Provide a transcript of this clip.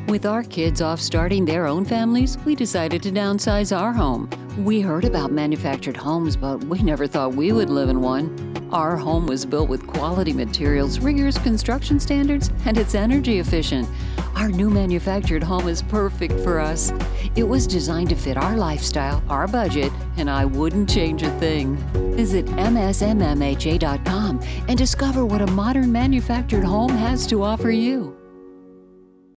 With our kids off starting their own families, we decided to downsize our home. We heard about manufactured homes, but we never thought we would live in one. Our home was built with quality materials, rigorous construction standards, and it's energy efficient. Our new manufactured home is perfect for us. It was designed to fit our lifestyle, our budget, and I wouldn't change a thing. Visit msmmha.com and discover what a modern manufactured home has to offer you.